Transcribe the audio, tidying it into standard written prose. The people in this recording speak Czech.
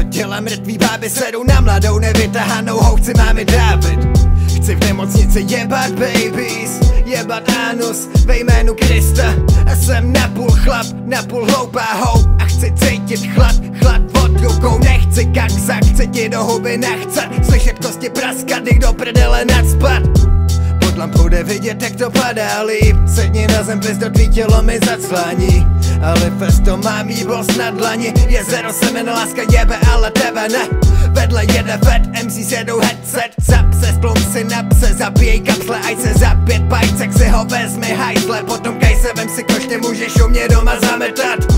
Těla mrtvý báby sedou na mladou nevytahanou houfci máme dávit. Chci v nemocnici jebat babies, jebat anus ve jménu Krista. A jsem napůl chlap, napůl hloupá hou. A chci cítit chlad od rukou. Nechci kaksa, chci ti do huby nachcat. Slyšet kosti praskat, jich do prdele nadspat. Pod lampou jde vidět, jak to padá líp. Sedni na zem, pizdo, tvý tělo mi zaclání. Ale festo mám jíblo na dlani. Jezero semen, láska jebe, ale tebe ne. Vedle jede vet, MC jedou headset. Zap se, splum si na pse, zabíjej kapsle. Ať se za 5 pajcek si ho vezmi hajzle. Potom kaj se vem si košně, můžeš u mě doma zametat.